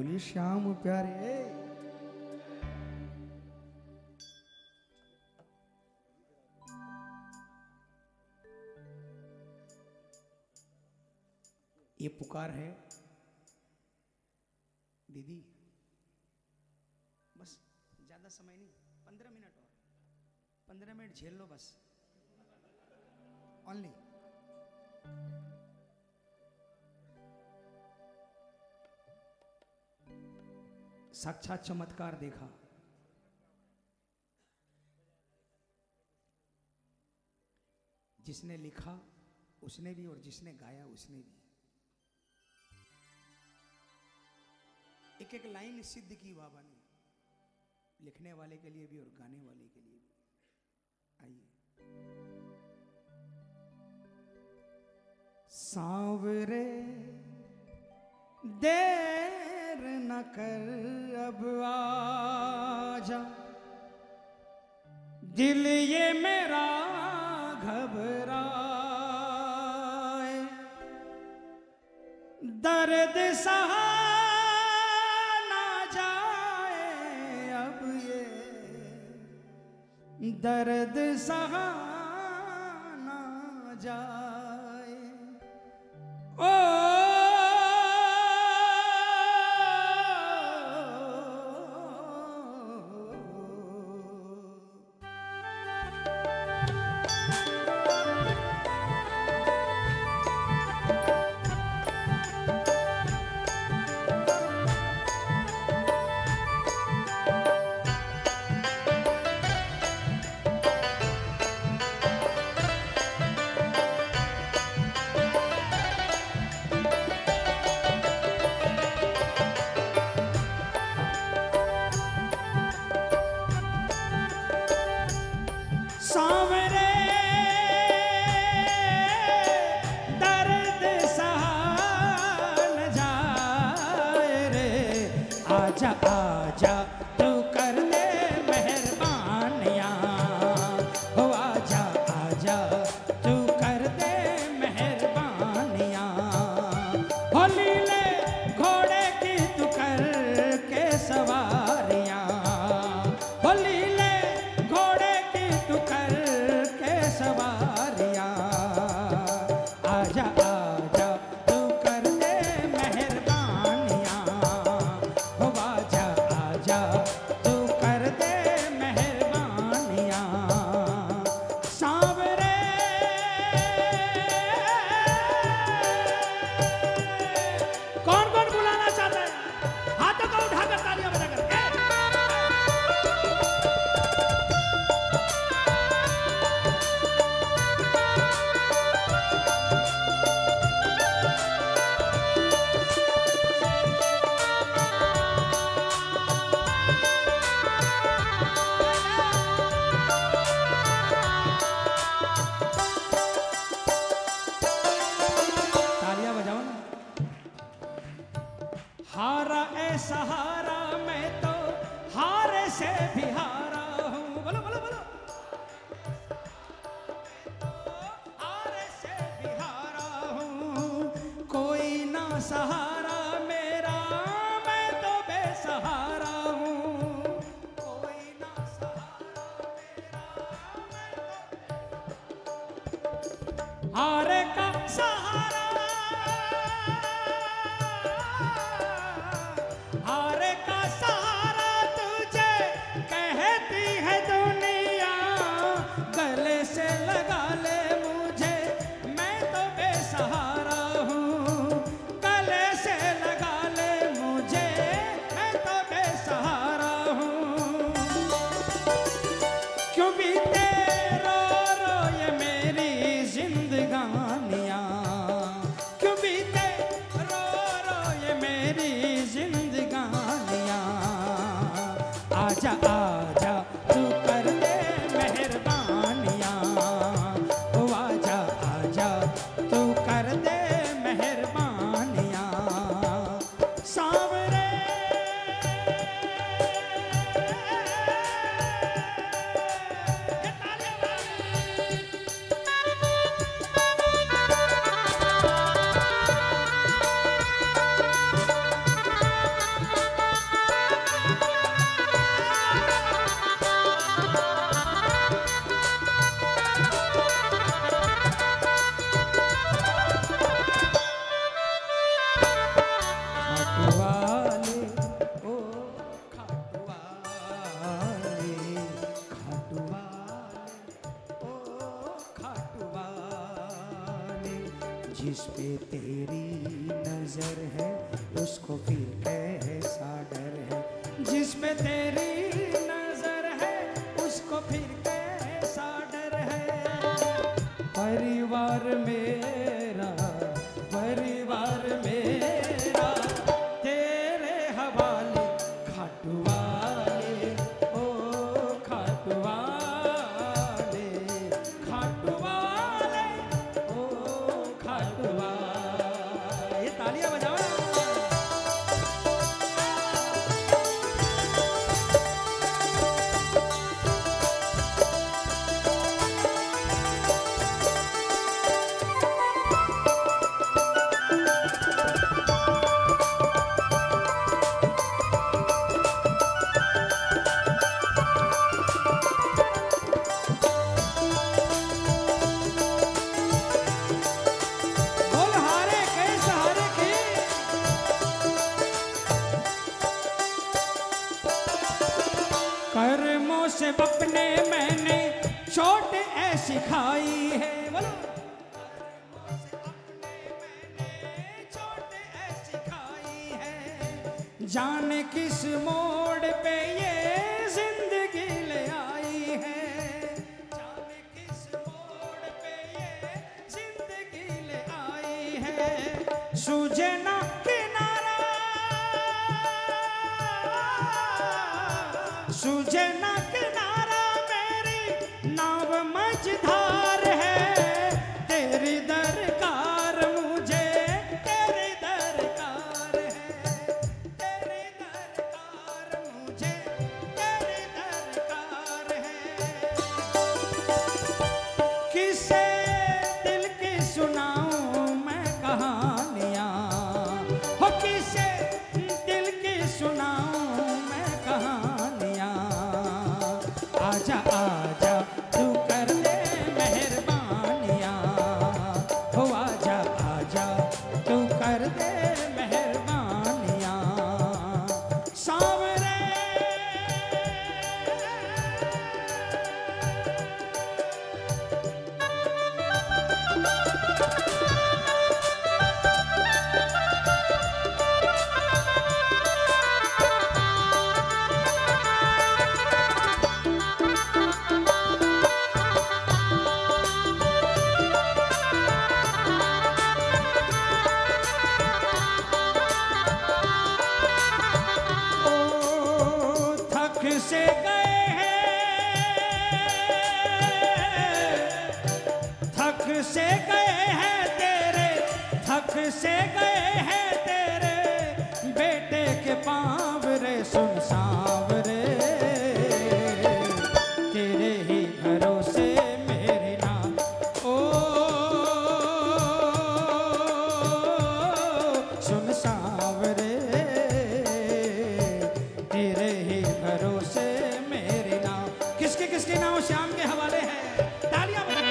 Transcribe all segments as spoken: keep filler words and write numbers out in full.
बोलिए श्याम प्यारे। ये पुकार है दीदी, बस ज्यादा समय नहीं, पंद्रह मिनट और, पंद्रह मिनट झेल लो बस, ओनली। साक्षात चमत्कार देखा। जिसने लिखा उसने भी और जिसने गाया उसने भी। एक एक लाइन सिद्ध की बाबा ने, लिखने वाले के लिए भी और गाने वाले के लिए भी। आइए। सांवरे देर न कर अब आजा, दिल ये मेरा घबराए, दर्द सहा ना जाए अब ये, दर्द सहा ना जाए। ओ आजा तू कर दे मेहरबानियां, हो आजा आजा तू कर दे मेहरबानियां, हो लीले घोड़े की तू कर के सवारियां, हो लीले घोड़े की तू कर के सवारियां, आजा आजा तू कर दे मेहरबानियां, तू कर दे मेहरबानियां। सांवरे कौन कौन बुलाना चाहता है? हाथों को उठाकर तालियां बजाकर। हारा ए सहारा मैं तो हारे से भी हारा हूँ, बोलो बोलो बोलो, हारे से भी हारा हूँ, कोई ना सहारा मेरा मैं तो बेसहारा हूँ, कोई ना सहारा मेरा मैं तो, हारे का सहारा हारे का सहारा तुझे कहती है दुनिया, गले से लगा ले मुझे मैं तो बेसहारा हूँ, गले से लगा ले मुझे मैं तो बेसहारा हूँ। क्यों बीते रो रो ये मेरी जिंदगानियाँ, क्यों बीते रो रो ये मेरी जिंदगानियाँ, आजा आजा तू कर दे मेहरबानियाँ, ओ आजा आजा तू कर दे मेहरबानियाँ। सांवरे जिस पे तेरी नजर है उसको फिर कैसा डर है, जिस पे तेरी नजर है उसको फिर कैसा डर है। परिवार मेरा परिवार मेरा तेरे हवाले खाटू वाले, ओ खाटू वाले, खाटू वाले, ओ खाटू वाले। ये तालियां बजाओ ना। कर्मों से अपने मैंने चोट ऐसी खाई है, बोलो। कर्मों से अपने मैंने चोट ऐसी खाई है, जाने किस मोड़ पे ये जिंदगी ले आई है, जाने किस मोड़ पे ये जिंदगी ले आई है। सूझे ना किनारा, सूझे ना किनारा, मेरी नाव मझधार है। तेरी दरकार मुझे, तेरी दरकार है, तेरी दरकार मुझे, तेरी दरकार है। किसे दिल की सुनाऊं मैं कहानियां, हो किसे दिल की सुनाऊं मैं कहानियां। आजा आजा तू कर दे मेहरबानियां, हो आजा आजा तू कर दे मेहरबानियां। सांवरे से गए हैं, थक से गए हैं तेरे, थक से गए हैं तेरे बेटे के पांवरे। सुन सांवरे तेरे ही भरोसे मेरी नाव, ओ सुन सांवरे तेरे ही भरोसे मेरी नाव। किसकी किसकी नाव श्याम के हवाले है? तालियां बजाओ।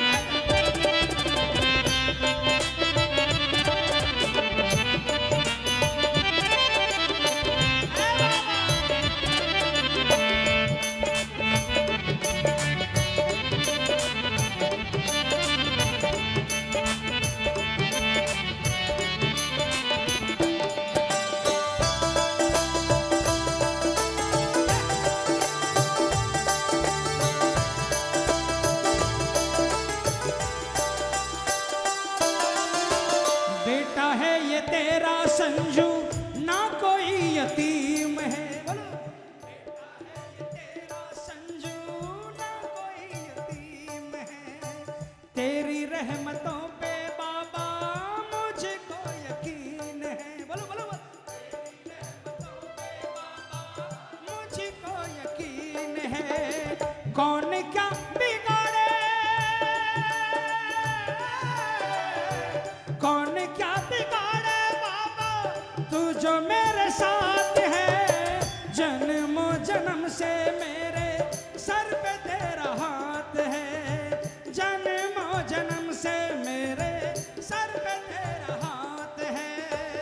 बेटा है ये तेरा संजू, ना कोई यतीम है, बोलो। बेटा है ये तेरा संजू, ना कोई यतीम है। तेरी रहमतों पे बाबा मुझको यकीन है, बोलो बोलो बोलो। तेरी रहमतों पे बाबा मुझको यकीन है। कौन क्या बिगाड़े, कौन क्या बिगाड़े बाबा, तू जो मेरे साथ है। जन्मों जन्म से मेरे सर पे तेरा हाथ है, जन्मों जन्म से मेरे सर पे तेरा हाथ है।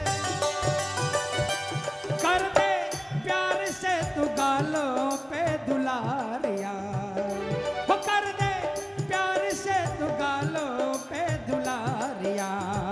कर दे प्यार से तू गालों पे दुलारियां, हो कर दे प्यार से तू गालों पे दुलारियां।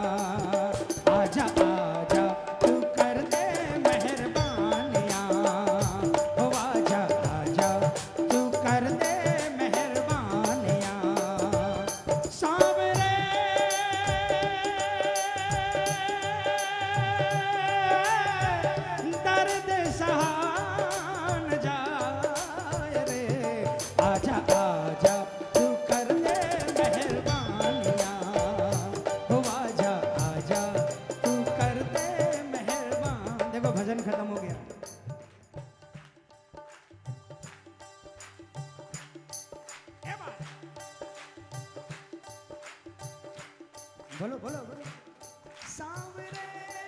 बोलो बोलो बोलो। सांवरे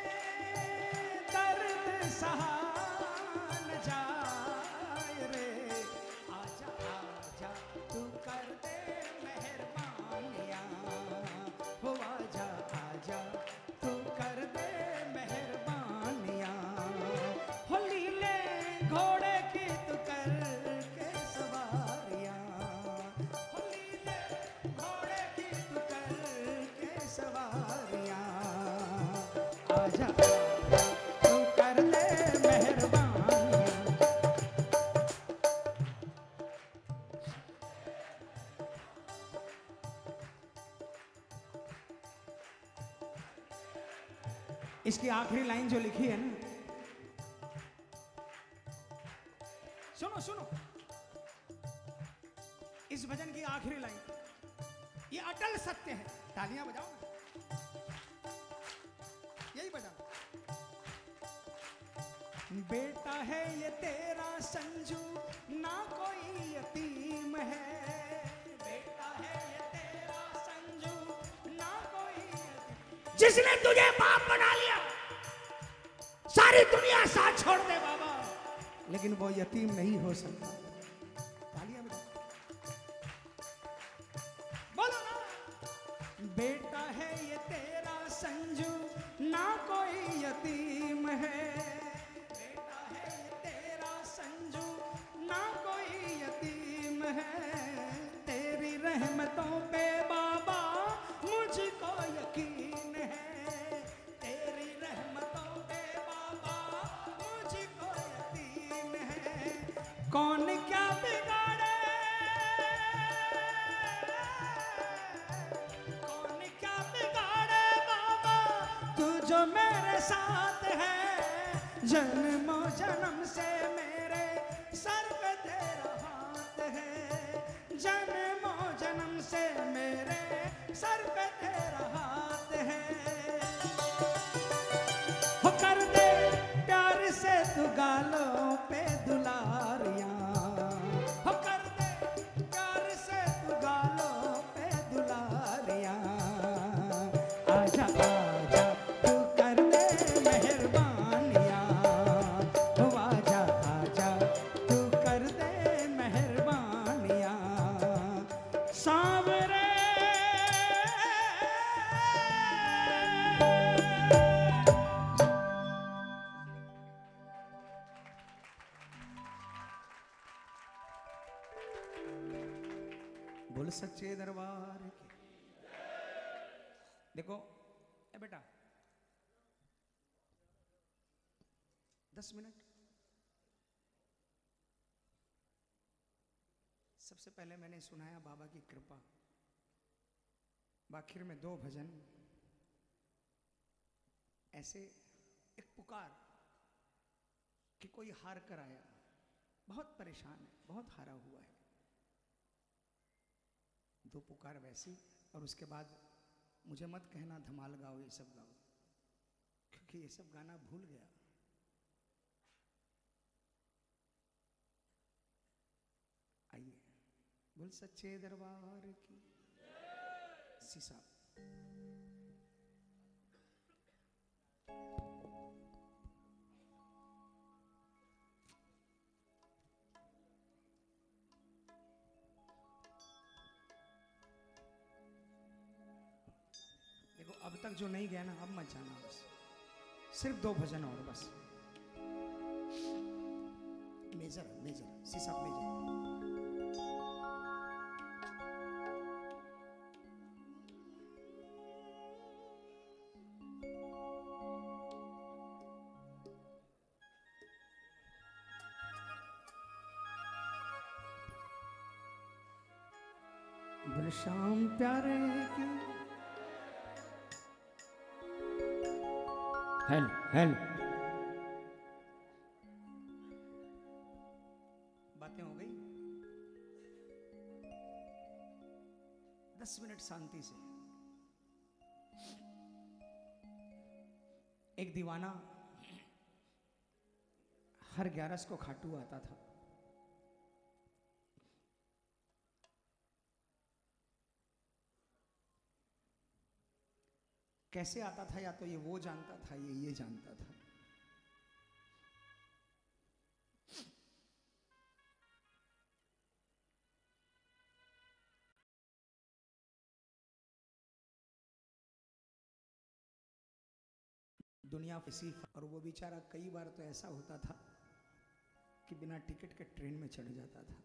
दर्द सहा न जाए रे, आजा आजा तू कर दे मेहरबानियाँ, हो आजा आजा तू कर दे मेहरबानियाँ, हो लीले घोड़े की तू कर के सवारियाँ, हो लीले घोड़े की तू कर के सवारियाँ, आजा आजा तू कर दे मेहरबानियाँ। इसकी आखिरी लाइन जो लिखी है ना, सुनो सुनो, इस भजन की आखिरी लाइन, ये अटल सत्य है। तालियां बजाओ ना, यही बजाओ। बेटा है ये तेरा संजू, ना कोई यतीम है, बेटा है ये तेरा संजू, ना कोई यतीम। जिसने तुझे बाप बना लिया, सारी दुनिया साथ छोड़ दे बाबा, लेकिन वो यतीम नहीं हो सकता। तालियां बजाओ, बोलो ना। बेटा है ये तेरा संजू, ना कोई यतीम है, बेटा है ये तेरा संजू, ना कोई यतीम है, तेरी रहमतों पे बाबा मुझको यकीन है, तेरी रहमतों पे बाबा मुझको यकीन है, कौन क्या बिगाड़े, कौन क्या बिगाड़े बाबा, तू जो मेरे साथ है, जन्मों जन्म से मेरे सर पे तेरा हाथ है, जन्मों जन्म से मेरे सर पे तेरा हाथ है, हो कर दे प्यार से तू गालों पे दुलारियां, हो कर दे प्यार से तू गालों पे दुलारियां, आजा आजा तू कर दे मेहरबानियां, हो आजा आजा तू कर दे मेहरबानियां, सांवरे बोल सच्चे दरबार की। देखो ए बेटा, दस मिनट। सबसे पहले मैंने सुनाया बाबा की कृपा, आखिर में दो भजन ऐसे, एक पुकार कि कोई हार कर आया, बहुत परेशान है, बहुत हारा हुआ है, दो पुकार वैसी, और उसके बाद मुझे मत कहना धमाल गाओ, ये सब गाओ, क्योंकि ये सब गाना भूल गया। आइए, बोल सच्चे दरबार की। सीसा देखो, अब तक जो नहीं गया ना, अब मत जाना, बस सिर्फ दो भजन और बस। मेजर मेजर सीसा मेजर। बोल शाम प्यारे की। हेल हेल बातें हो गई, दस मिनट शांति से। एक दीवाना हर ग्यारस को खाटू आता था। कैसे आता था या तो ये वो जानता था, ये ये जानता था। दुनिया किसी, और वो बेचारा कई बार तो ऐसा होता था कि बिना टिकट के ट्रेन में चढ़ जाता था।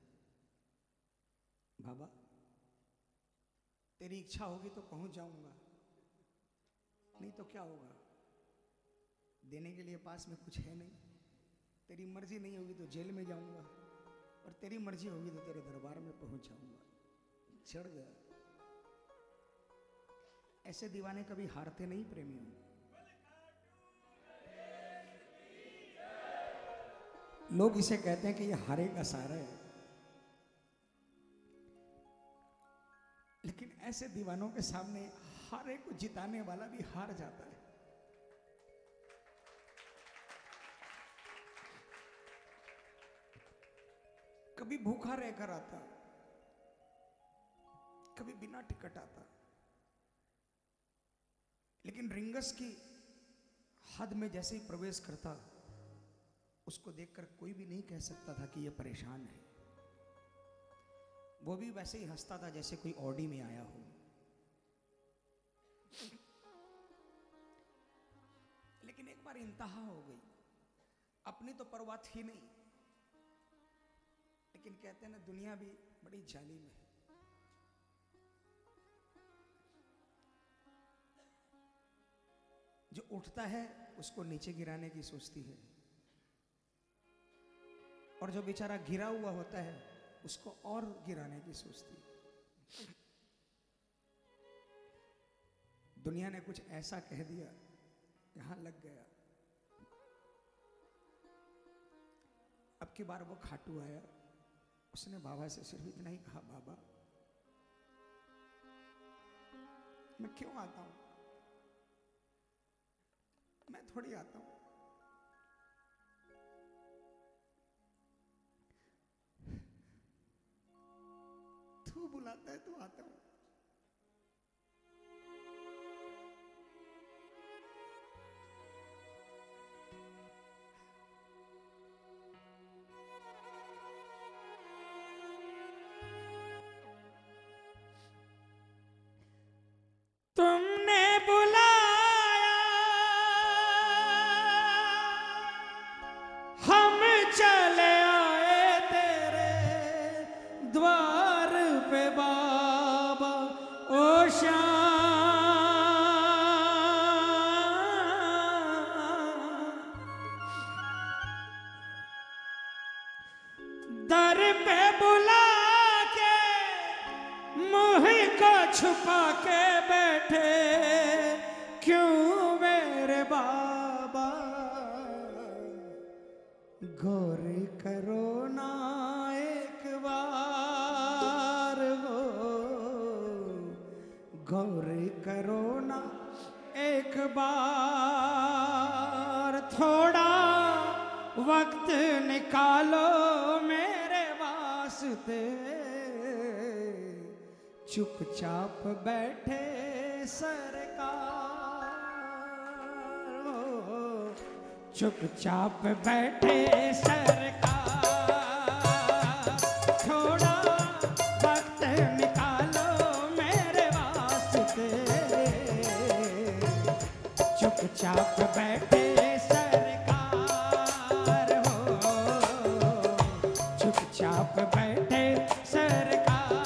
बाबा तेरी इच्छा होगी तो पहुंच जाऊंगा, नहीं तो क्या होगा, देने के लिए पास में कुछ है नहीं। तेरी मर्जी नहीं होगी तो जेल में जाऊंगा, और तेरी मर्जी होगी तो तेरे दरबार में पहुंच जाऊंगा। चढ़ गया। ऐसे दीवाने कभी हारते नहीं प्रेमियों। लोग इसे कहते हैं कि ये हारे का सारा है, लेकिन ऐसे दीवानों के सामने हारे को जिताने वाला भी हार जाता है। कभी भूखा रहकर आता, कभी बिना टिकट आता, लेकिन रिंगस की हद में जैसे ही प्रवेश करता, उसको देखकर कोई भी नहीं कह सकता था कि यह परेशान है। वो भी वैसे ही हंसता था जैसे कोई ऑडी में आया हो। लेकिन एक बार इंतहा हो गई। अपनी तो परवाह थी नहीं, लेकिन कहते हैं ना दुनिया भी बड़ी जालिम है। जो उठता है उसको नीचे गिराने की सोचती है, और जो बेचारा गिरा हुआ होता है उसको और गिराने की सोचती है। दुनिया ने कुछ ऐसा कह दिया, यहां लग गया। अब की बार वो खाटू आया, उसने बाबा से सिर्फ इतना ही कहा, बाबा मैं क्यों आता हूं, मैं थोड़ी आता हूं। तू बुलाता है तो आता हूं। तुमने बुलाया, हम चले आए तेरे द्वार पे बाबा। ओ श्याम दर पे बुला के मुँह को छुपा के बैठे, क्यों मेरे बाबा। गौर करो ना एक बार हो, गौर करो ना एक बार। थोड़ा वक्त निकालो मेरे वास्ते, चुपचाप बैठे सरकार हो, चुपचाप बैठे सरकार। थोड़ा वक्त निकालो मेरे वास्ते, चुपचाप बैठे सरकार हो, चुपचाप बैठे सरकार।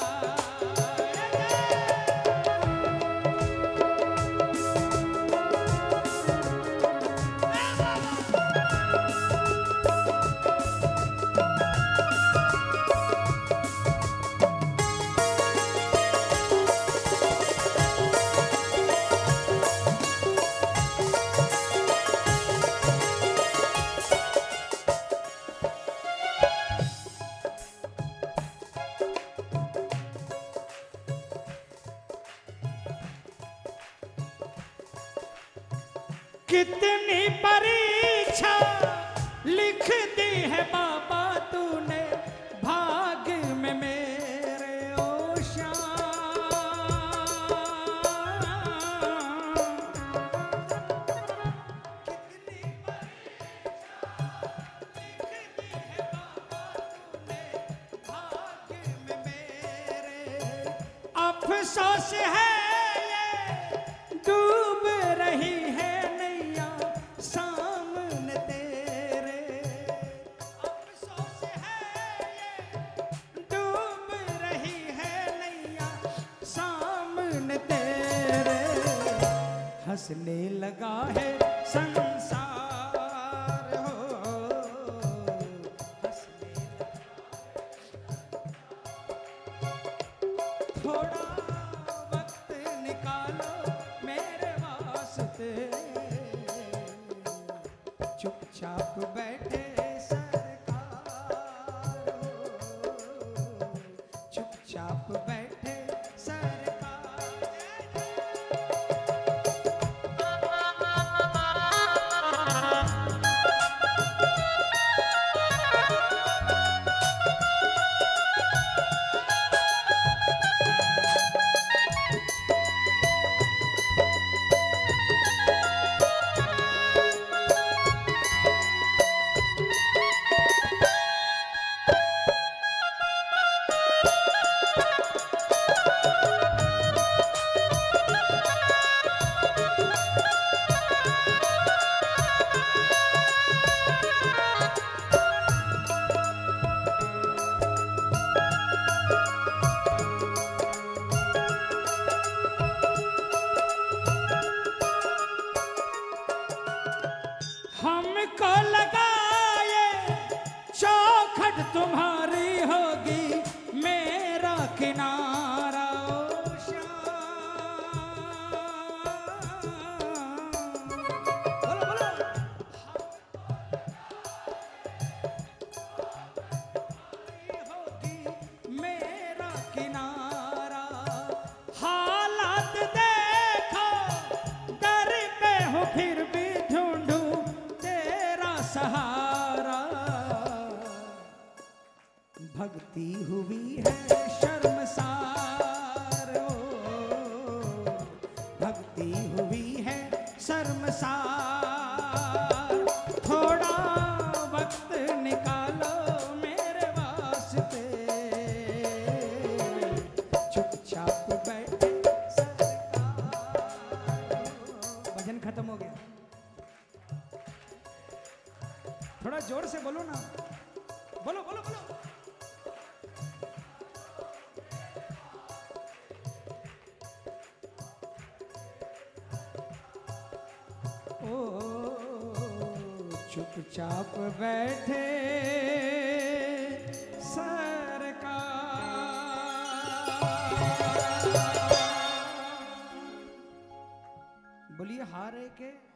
कितनी परीक्षा लिख दी है बाबा तूने भाग में मेरे। ओ श्याम अफसोस है ये डूब रही है नैया सामने तेरे, अफसोस है ये डूब रही है नैया सामने तेरे, हंसने लगा है संसार हो, हंसने थोड़ा वक्त निकालो मेरे वास्ते, चुपचाप बैठे सरकार हो, चुपचाप बैठे सरकार। हमको लगा ये चौखट तुम्हारी होगी मेरा किनारा, ओ श्याम। बोलो बोलो। होगी मेरा किनारा, हालात देखो दर पे हो फिर भी ढूंढूं सहारा, भक्ति हुई है शर्मसार, ओ भक्ति हुई है शर्मसार, थोड़ा वक्त निकालो मेरे वास्ते, चुपचाप बैठे सरकार। भजन खत्म हो गया, थोड़ा जोर से बोलो ना, बोलो बोलो बोलो। ओ चुपचाप बैठे सरकार। बोलिए हारे के